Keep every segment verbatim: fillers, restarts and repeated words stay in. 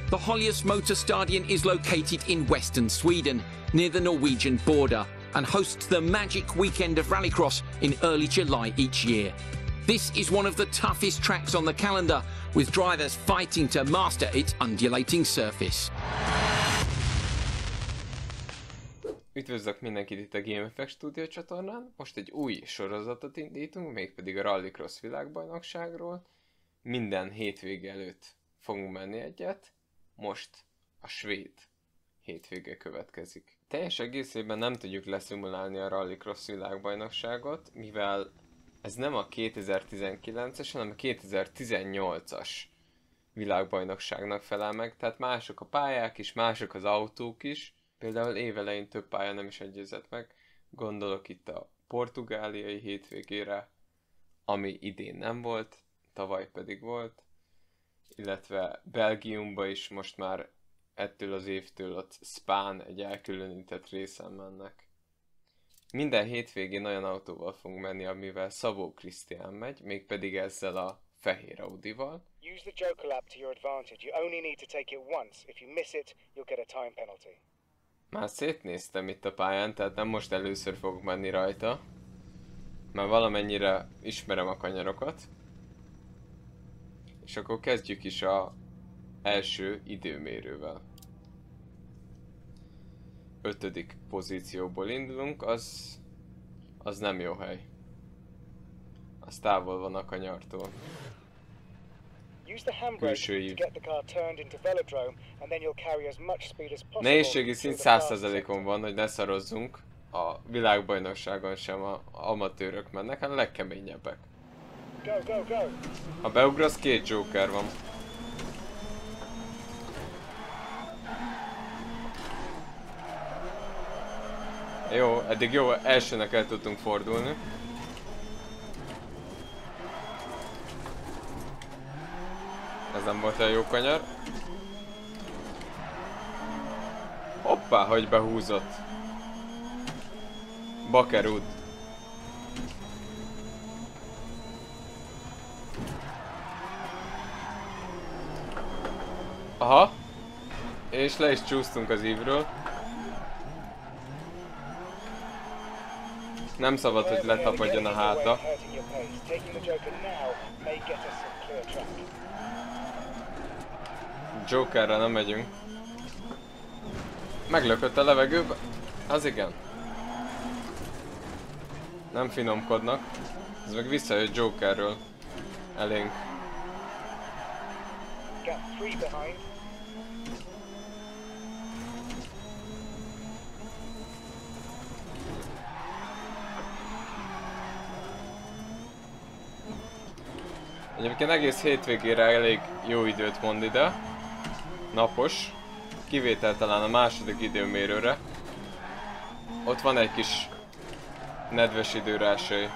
The Hollius Motorstadion is located in western Sweden, near the Norwegian border, and hosts the magic weekend of Rallycross in early July each year. This is one of the toughest tracks on the calendar, with drivers fighting to master its undulating surface. Üdvözlök mindenkit itt a GameFX Studio csatornán. Most egy új sorozatot indítunk, mégpedig a Rallycross világbajnokságról. Minden hétvége előtt fogunk menni egyet. Most a svéd hétvége következik. Teljes egészében nem tudjuk leszimulálni a Rallycross világbajnokságot, mivel ez nem a kétezer-tizenkilences, hanem a kétezer-tizennyolcas világbajnokságnak felel meg, tehát mások a pályák is, mások az autók is. Például évelején több pálya nem is egyezett meg, gondolok itt a portugáliai hétvégére, ami idén nem volt, tavaly pedig volt, illetve Belgiumba is most már ettől az évtől ott Spán egy elkülönített részen mennek. Minden hétvégén olyan autóval fogunk menni, amivel Szabó Krisztián megy, mégpedig ezzel a fehér Audival. Use the Joker lap to your advantage. You only need to take it once. If you miss it, you'll get a time penalty. Már szétnéztem itt a pályán, tehát nem most először fogok menni rajta. Már valamennyire ismerem a kanyarokat. És akkor kezdjük is a első időmérővel. Ötödik pozícióból indulunk, az, az nem jó hely. Az távol van a kanyartól. Külső ív. Nehézségi szint száz százalékon van, hogy ne szarozzunk. A világbajnokságon sem a amatőrök mennek, hanem a legkeményebbek. Ha beugrasz, két Joker van. Jó, eddig jó, elsőnek el tudtunk fordulni. Ez nem volt olyan jó kanyar. Hoppá, hogy behúzott. Bakerud. Aha. És le is csúsztunk az ívről. Nem szabad, hogy letapadjon a háta. Jokerre nem megyünk. Meglökött a levegőbe. Az igen. Nem finomkodnak. Ez meg visszajött Jokerről. Elénk. Egyébként egész hétvégére elég jó időt mond ide. Napos. Kivétel talán a második időmérőre. Ott van egy kis nedves időre esély.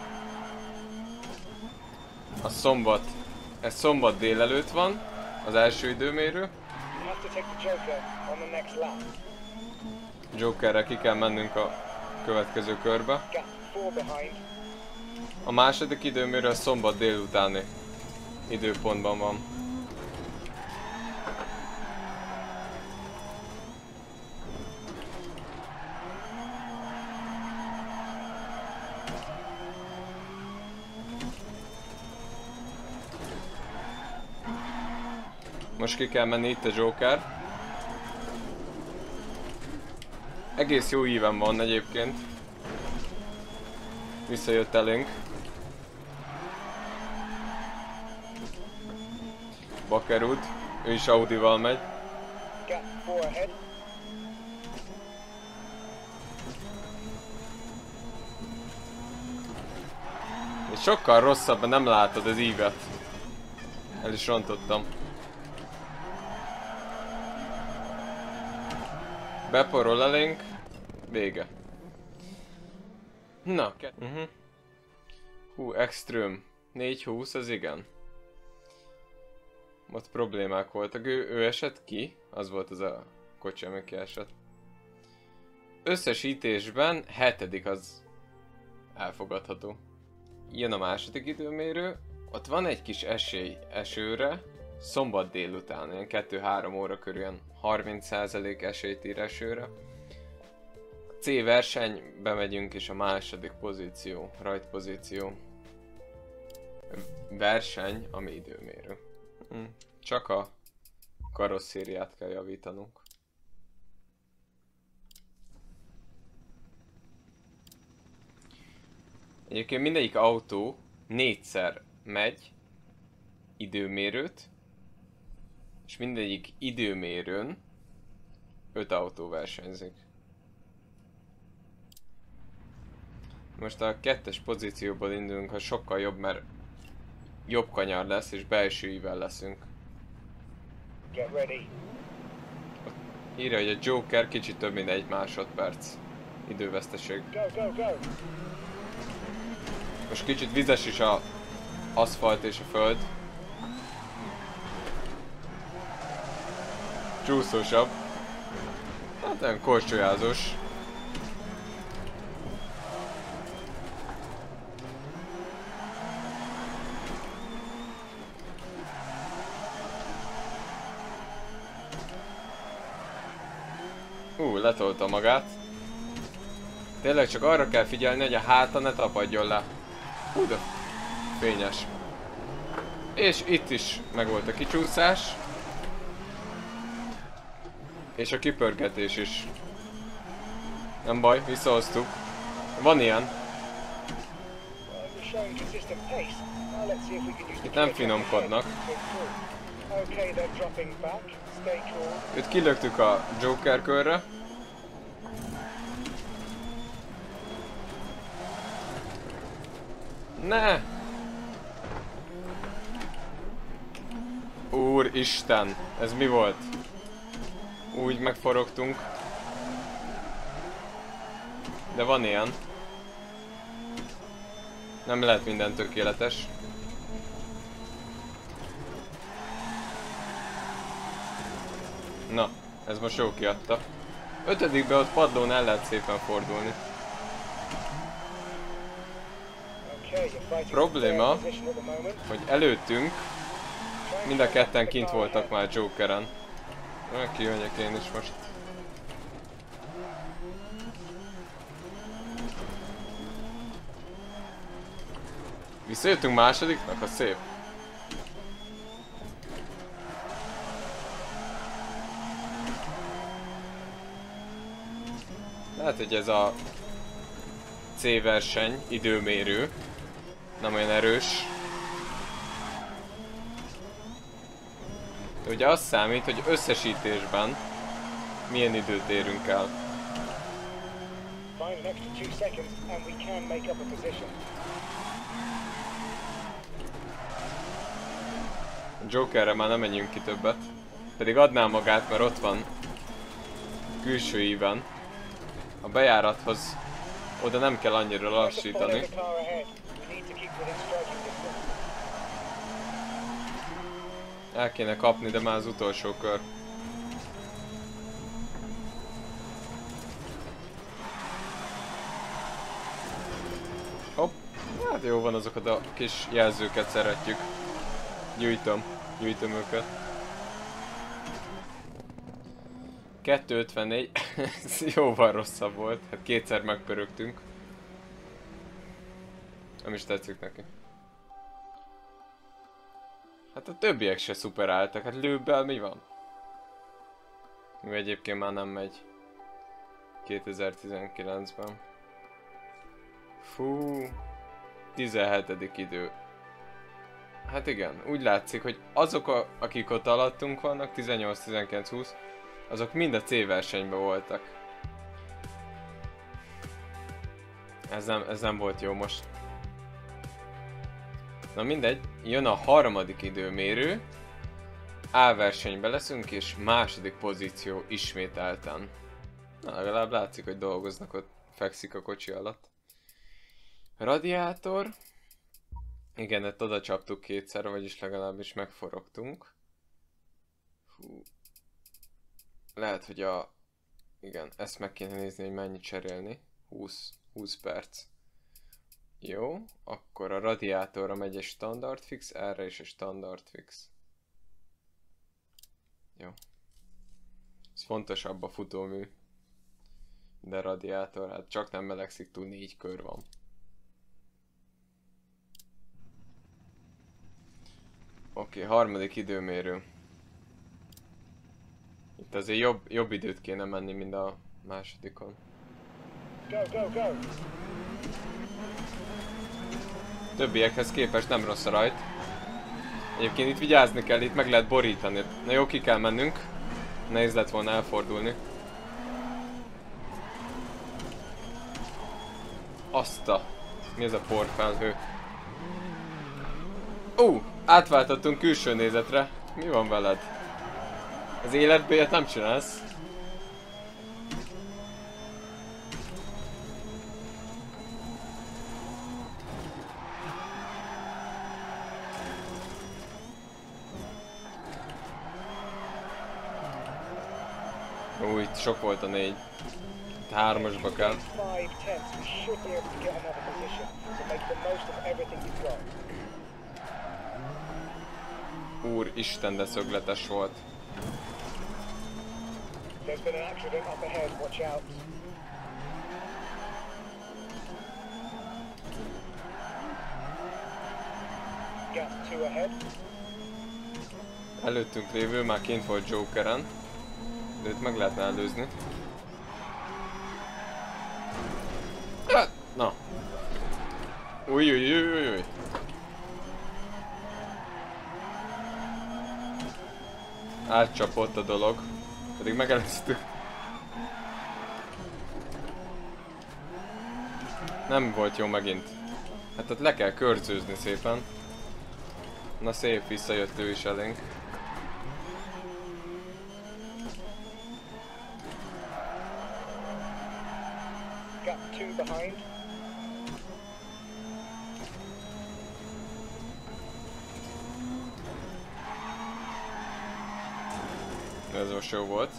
A szombat. Ez szombat délelőtt van. Az első időmérő. Jokerre ki kell mennünk a következő körbe. A második időmérő a szombat délutáni időpontban van. Most ki kell menni itt a Joker. Egész jó íven van egyébként. Visszajött elénk. Bakerud, ő is Audival megy. És sokkal rosszabb, nem látod az ívet. El is rontottam. Beporol elénk. Vége. Na, ke uh -huh. Hú, extreme. négy húsz, az igen. Ott problémák voltak. Ő, ő esett ki. Az volt az a kocsi, ami kiesett. Összesítésben hetedik az elfogadható. Jön a második időmérő. Ott van egy kis esély esőre. szombat délután, ilyen kettő-három óra körül ilyen harminc százalék esélyt ír esőre. C versenybe megyünk, és a második pozíció, rajtpozíció. Verseny, ami időmérő. Hm. Csak a karosszériát kell javítanunk. Egyébként mindegyik autó négyszer megy időmérőt, és mindegyik időmérőn öt autó versenyzik. Most a kettes pozícióból indulunk, ha sokkal jobb, mert jobb kanyar lesz, és belsőivel leszünk. Get ready. Írja, hogy a Joker kicsit több mint egy másodperc időveszteség. Go, go, go. Most kicsit vizes is a aszfalt és a föld. Csúszósabb. Hát olyan korcsolyázós. Ú, letolta magát. Tényleg csak arra kell figyelni, hogy a háta ne tapadjon le. Hú, de fényes. És itt is megvolt a kicsúszás. És a kipörgetés is. Nem baj, visszahoztuk. Van ilyen. Itt nem finomkodnak. Őt kilöktük a Joker körre. Ne! Úristen, ez mi volt? Úgy megforogtunk. De van ilyen. Nem lehet minden tökéletes. Na, ez most jó kiadta. Ötödikbe ott padlón el lehet szépen fordulni. Probléma, hogy előttünk mind a ketten kint voltak már Jokeren. Kijönjek én is most. Visszajöttünk másodiknak, a szép. Lehet, hogy ez a C verseny időmérő nem olyan erős. De ugye az számít, hogy összesítésben milyen időt érünk el. A Jokerre már nem menjünk ki többet. Pedig adná magát, mert ott van külső íven. A bejárathoz oda nem kell annyira lassítani. El kéne kapni, de már az utolsó kör. Hopp, hát jó van, azokat a kis jelzőket szeretjük. Gyűjtöm, gyűjtöm őket. kettő ötvennégy, ez jóval rosszabb volt, hát kétszer megpörögtünk. Nem is tetszik neki. Hát a többiek se szuperáltak, hát Lőbbel mi van? Ő egyébként már nem megy. kétezer-tizenkilencben. Fú, tizenhetedik idő. Hát igen, úgy látszik, hogy azok, a, akik ott alattunk vannak, tizennyolc, tizenkilenc, húsz, azok mind a C versenyben voltak. Ez nem, ez nem volt jó most. Na mindegy, jön a harmadik időmérő. A versenyben leszünk, és második pozíció ismételten. Na, legalább látszik, hogy dolgoznak ott, fekszik a kocsi alatt. Radiátor. Igen, ezt oda csaptuk kétszer, vagyis legalábbis megforogtunk. Fú. Lehet, hogy a... Igen, ezt meg kéne nézni, hogy mennyit cserélni. húsz, húsz perc. Jó, akkor a radiátorra megy egy standard fix, erre is egy standard fix. Jó. Ez fontosabb a futómű. De radiátor, hát csak nem melegszik túl, négy kör van. Oké, okay, harmadik időmérő. Itt azért jobb, jobb időt kéne menni, mint a másodikon. Go, go, go! Többiekhez képest nem rossz a rajt. Egyébként itt vigyázni kell, itt meg lehet borítani. Na jó, ki kell mennünk. Nehéz lett volna elfordulni. Azt a... Mi ez a porfelhő? Ó! Uh, átváltottunk külső nézetre. Mi van veled? Az életben ilyet nem csinálsz. Ó, itt sok volt a négy. Itt hármasba kell. Úristen, de szögletes volt. There's been an accident up ahead, watch out. Gap two ahead. Előttünk lévő már kint volt Jokeren. De őt meg lehetne előzni. Na. Új, új, új, új, új. Átcsapott a dolog. Pedig megelőztük. Nem volt jó megint. Hát ott le kell körzőzni szépen. Na szép, visszajött ő is elénk. Gap two behind. Ez most jó volt.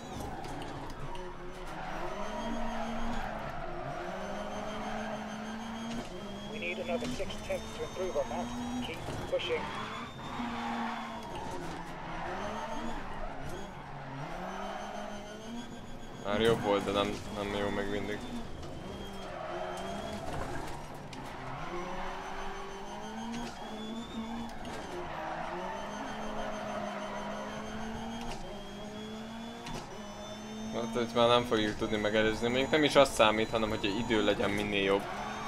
We need another six tenths to improve on that. Keep pushing. Már jobb volt, de nem, nem jó meg mindig. Hát itt már nem fogjuk tudni megelőzni, még nem is azt számít, hanem hogy idő legyen minél jobb.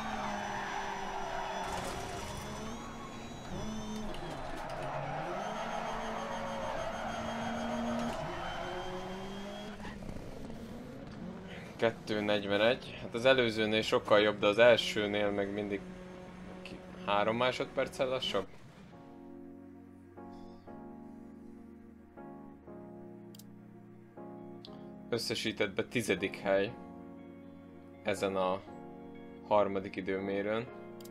kettő negyvenegy, hát az előzőnél sokkal jobb, de az elsőnél meg mindig három másodperccel lassabb. Összesítettben tizedik hely ezen a harmadik időmérőn.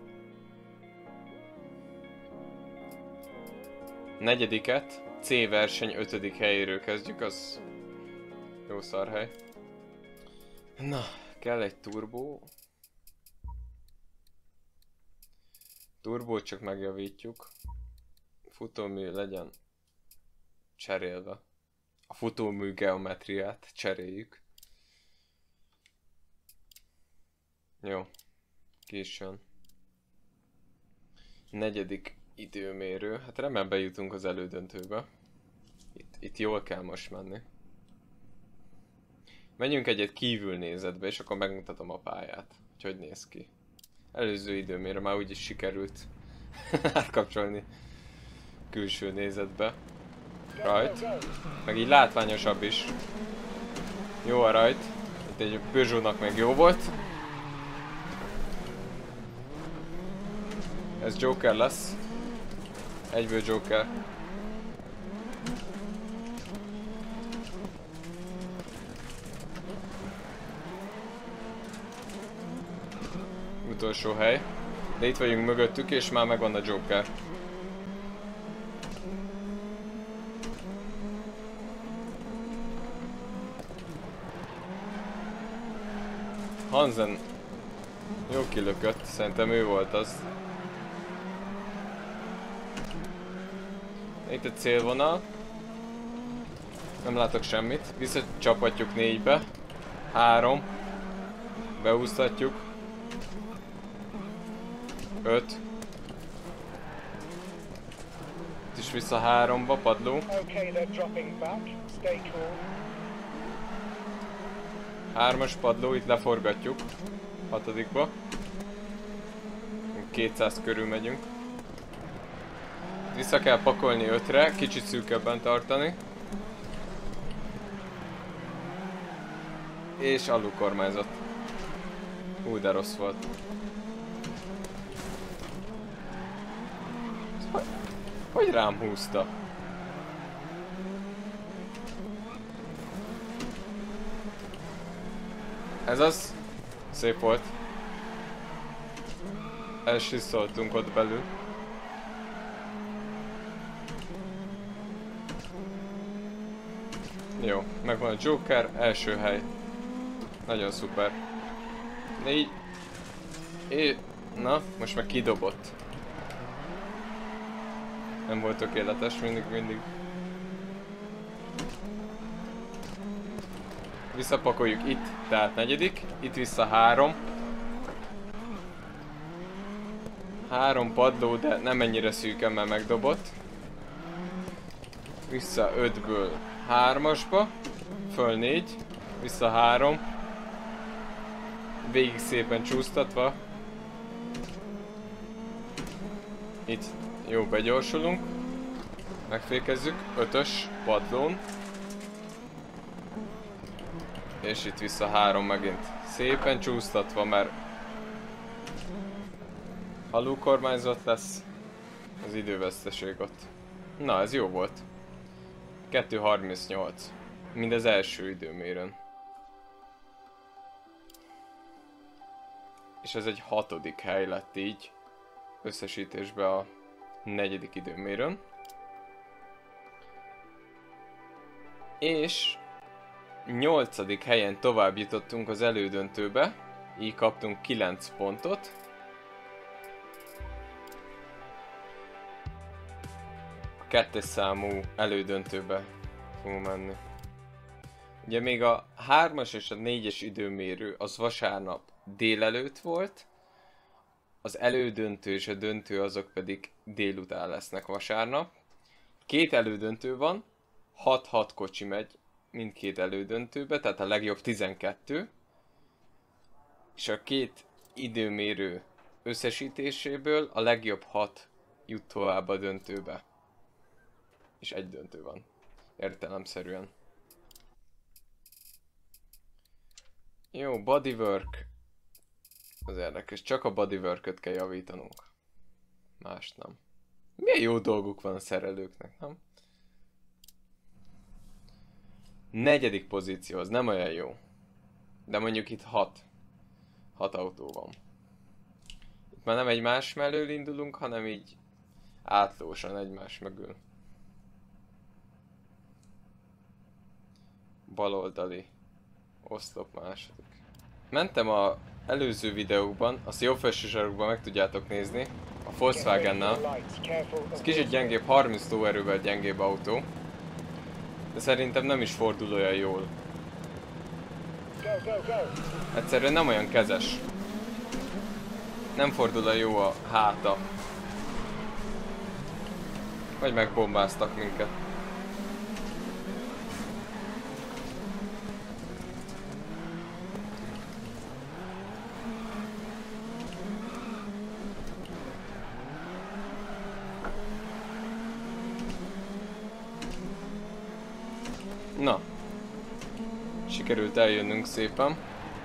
Negyediket C verseny ötödik helyéről kezdjük, az jó szarhely. Na, kell egy turbó. Turbót csak megjavítjuk. Futómű legyen cserélve. A futómű geometriát cseréljük. Jó. Későn. Negyedik időmérő. Hát remélem bejutunk az elődöntőbe. Itt, itt jól kell most menni. Menjünk egyet kívülnézetbe, és akkor megmutatom a pályát. Hogy hogy néz ki. Előző időmérő már úgyis sikerült átkapcsolni külső nézetbe. Rajt. Meg így látványosabb is. Jó a rajt. Itt egy Peugeotnak meg jó volt. Ez Joker lesz. Egyből Joker. Utolsó hely. De itt vagyunk mögöttük, és már megvan a Joker. Hansen jó kilökött, szerintem ő volt az. Itt a célvonal. Nem látok semmit. Visszacsaphatjuk négybe. Három. Beúsztatjuk. Öt. Itt is vissza háromba, padló. Okay, they're dropping back. Stay cool. Hármas padló, itt leforgatjuk. Hatodikba. kétszáz körül megyünk. Vissza kell pakolni ötre, kicsit szűkebben tartani. És alulkormányzat. Hú, de rossz volt. Hogy, hogy rám húzta? Ez az. Szép volt. Elsiszoltunk ott belül. Jó, megvan a Joker, első hely. Nagyon szuper. Négy. É... Na, most meg kidobott. Nem volt tökéletes, mindig, mindig. Visszapakoljuk itt, tehát negyedik. Itt vissza három. Három padló, de nem ennyire szűken, mert megdobott. Vissza ötből hármasba. Föl négy. Vissza három. Végig szépen csúsztatva. Itt jó, begyorsulunk. Megfékezzük. Ötös padlón. És itt vissza három megint. Szépen csúsztatva, mert alulkormányzat lesz az időveszteség ott. Na, ez jó volt. kettő harmincnyolc. Mind az első időmérőn. És ez egy hatodik hely lett így. Összesítésben a negyedik időmérőn. És nyolcadik helyen tovább jutottunk az elődöntőbe. Így kaptunk kilenc pontot. A kettes számú elődöntőbe fogunk menni. Ugye még a hármas és a négyes időmérő az vasárnap délelőtt volt. Az elődöntő és a döntő azok pedig délután lesznek vasárnap. Két elődöntő van, hat-hat kocsi megy mindkét elődöntőbe, tehát a legjobb tizenkettő. És a két időmérő összesítéséből a legjobb hat jut tovább a döntőbe. És egy döntő van, értelemszerűen. Jó, bodywork. Az érdekes, csak a bodyworköt kell javítanunk. Más nem. Milyen jó dolguk van a szerelőknek, nem? Negyedik pozíció, az nem olyan jó. De mondjuk itt hat. Hat autó van. Itt már nem egymás mellől indulunk, hanem így átlósan egymás mögül. Baloldali oszlop második. Mentem a előző videókban, azt jobb felső sarokban meg tudjátok nézni, a Volkswagennel. Ez kicsit gyengébb, harminc lóerővel gyengébb autó. De szerintem nem is fordul olyan jól. Egyszerűen nem olyan kezes. Nem fordul olyan jó a háta. Vagy megbombáztak minket. Na, sikerült eljönnünk szépen.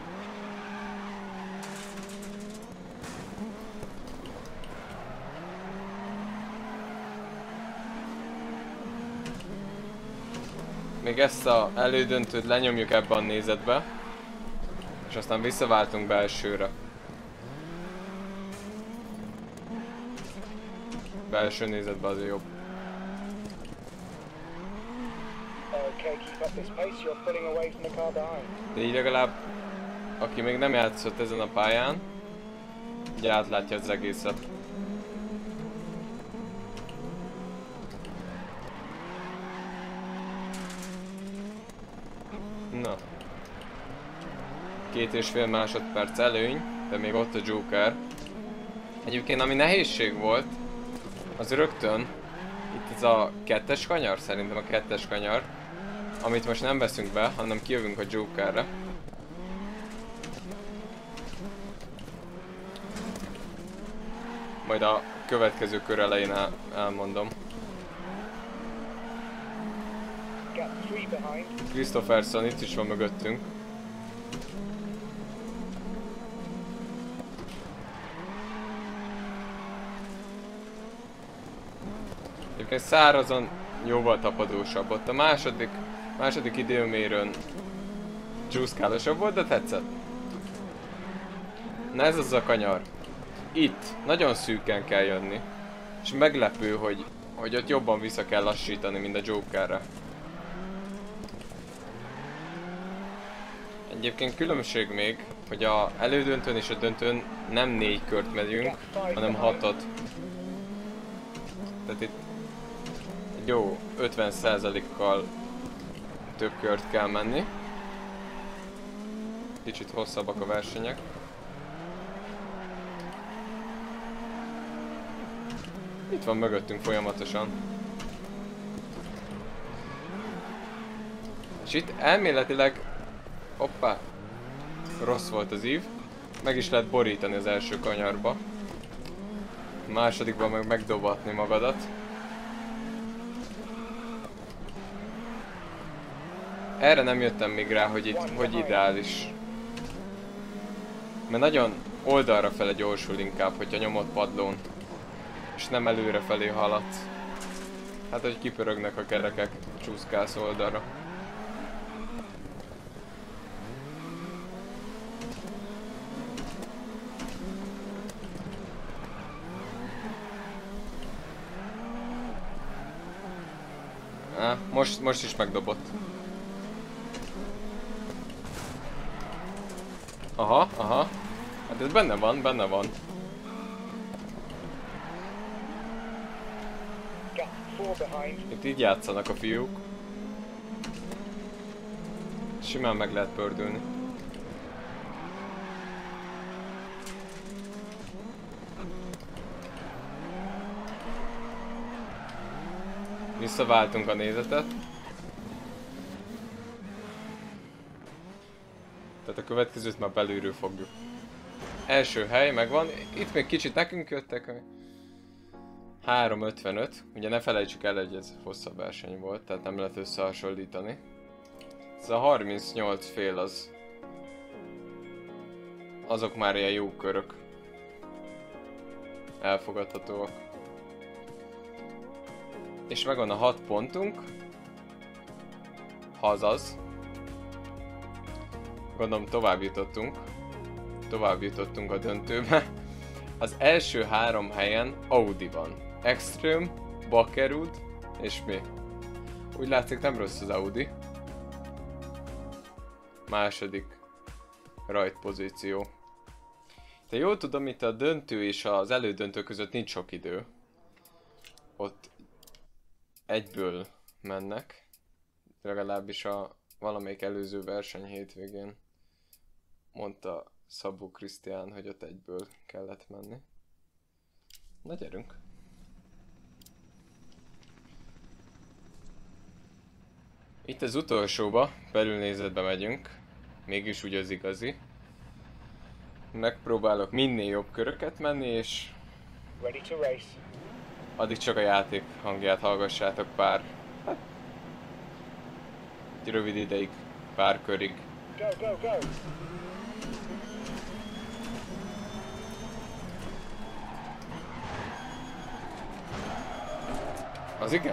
Még ezt az elődöntőt lenyomjuk ebbe a nézetbe, és aztán visszaváltunk belsőre. Belső nézetbe azért jobb. De így legalább, aki még nem játszott ezen a pályán, ugye átlátja az egészet. Na. Két és fél másodperc előny, de még ott a Joker. Egyébként ami nehézség volt, az rögtön itt ez a kettes kanyar, szerintem a kettes kanyar, amit most nem veszünk be, hanem kijövünk a Jokerre. Majd a következő kör elején el elmondom. Christopherson itt is van mögöttünk. Egyébként szárazon jóval tapadósabb. Ott a második, második időmérőn csúszkálosabb volt, de tetszett. Na ez az a kanyar. Itt nagyon szűken kell jönni. És meglepő, hogy, hogy ott jobban vissza kell lassítani, mint a Jokerre. Egyébként különbség még, hogy a elődöntőn és a döntőn nem négy kört megyünk, hanem hatot. Tehát itt egy jó ötven százalékkal több kört kell menni. Kicsit hosszabbak a versenyek. Itt van mögöttünk folyamatosan. És itt elméletileg... Hoppá! Rossz volt az ív. Meg is lehet borítani az első kanyarba. A másodikban meg megdobatni magadat. Erre nem jöttem még rá, hogy itt hogy ideális. Mert nagyon oldalra fele gyorsul inkább, hogyha nyomod padlón. És nem előre felé haladsz. Hát, hogy kipörögnek a kerekek, csúszkálsz oldalra. Á, most, most is megdobott. Aha, aha. Hát ez benne van, benne van. Itt így játszanak a fiúk. Simán meg lehet pördülni. Visszaváltunk a nézetet. Tehát a következőt már belülről fogjuk. Első hely megvan. Itt még kicsit nekünk jöttek. három ötvenöt. Ugye ne felejtsük el, hogy ez hosszabb verseny volt, tehát nem lehet összehasonlítani. Ez a harmincnyolc fél az... azok már ilyen jó körök. Elfogadhatóak. És megvan a hat pontunk. Hazaz. Gondolom tovább jutottunk. Tovább jutottunk a döntőbe. Az első három helyen Audi van. Extreme, Bakerud és mi? Úgy látszik nem rossz az Audi. Második rajtpozíció. De jól tudom, itt a döntő és az elődöntő között nincs sok idő. Ott egyből mennek. Legalábbis a valamelyik előző verseny hétvégén mondta Szabó Krisztián, hogy ott egyből kellett menni. Na gyerünk! Itt az utolsóba, belülnézetbe megyünk. Mégis úgy az igazi. Megpróbálok minél jobb köröket menni, és addig csak a játék hangját hallgassátok pár, hát, egy rövid ideig, pár körig. Go, go, go. Az igen?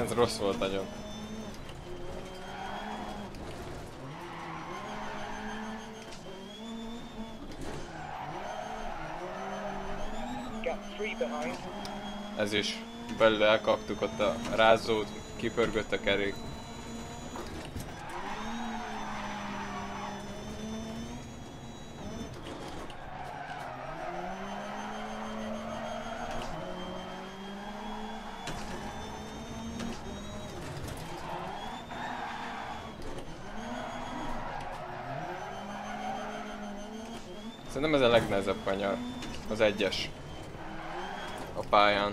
Ez rossz volt nagyon. Gap three behind. Ez is. Belül elkaptuk ott a rázót, kipörgött a kerék. Szerintem ez a legnehezebb kanyar. Az egyes. A pályán.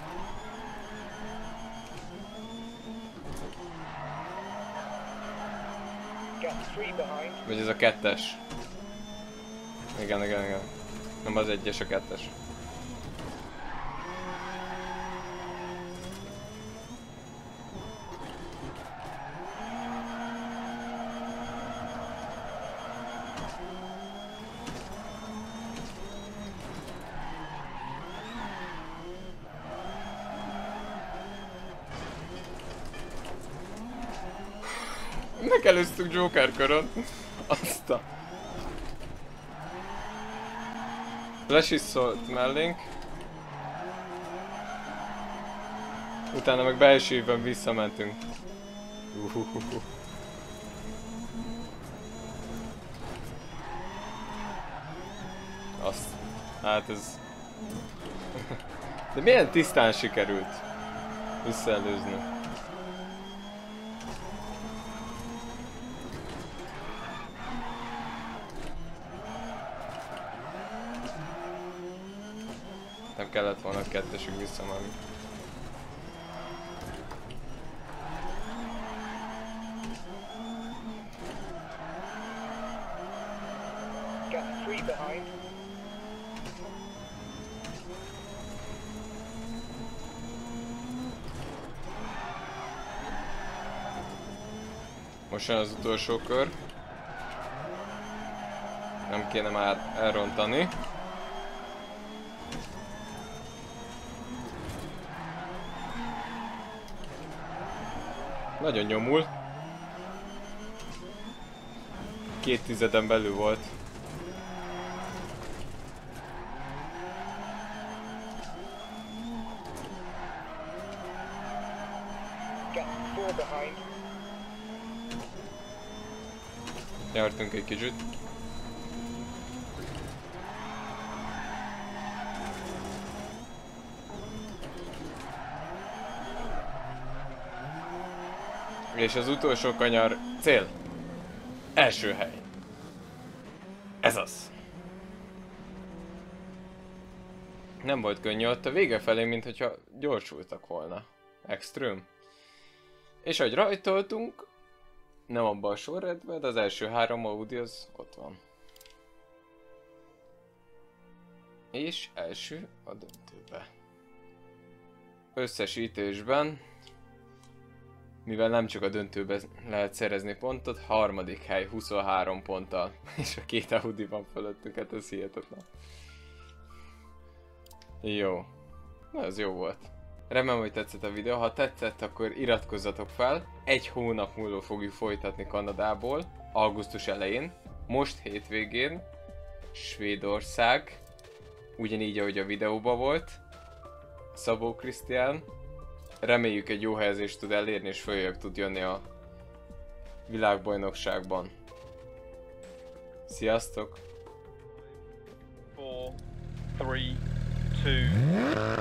Gap three behind. Vagy ez a kettes. Igen, igen, igen. Nem az egyes, a kettes. Megelőztük Joker körön. Azt a... Flash is szólt mellénk. Utána meg belső évben visszamentünk. Uhuhuhu. Azt. Hát ez... De milyen tisztán sikerült visszaelőzni. Nem kellett volna kettesük visszamenni. Gap three behind. Most jön az utolsó kör. Nem kéne már elrontani. Nagyon nyomul. Két tizeden belül volt. Gap four behind. Nyertünk egy kicsit. És az utolsó kanyar cél. Első hely. Ez az. Nem volt könnyű, ott a vége felé, mintha gyorsultak volna. Extrém. És ahogy rajtoltunk, nem abban a sorrendben, de az első három Audi az ott van. És első a döntőbe. Összesítésben, mivel nem csak a döntőben lehet szerezni pontot, harmadik hely huszonhárom ponttal, és a két Audi van fölöttünk, hát ez hihetetlen. Jó. Na, ez jó volt. Remélem, hogy tetszett a videó, ha tetszett, akkor iratkozzatok fel. Egy hónap múlva fogjuk folytatni Kanadából, augusztus elején. Most hétvégén, Svédország, ugyanígy ahogy a videóban volt. Szabó Krisztián. Reméljük egy jó helyezést tud elérni, és följebb tud jönni a világbajnokságban. Sziasztok! four, three, two